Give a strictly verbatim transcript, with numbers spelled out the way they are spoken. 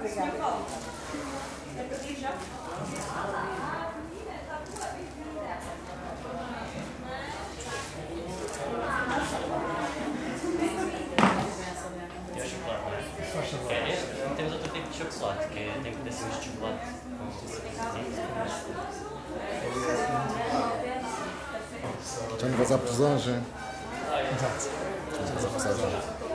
E o chocolate? É, é, temos outro tipo de chocolate, que é, tem que ter assim de chocolate Já não vais à pesagem. Ah, é. Já não vais à pesagem.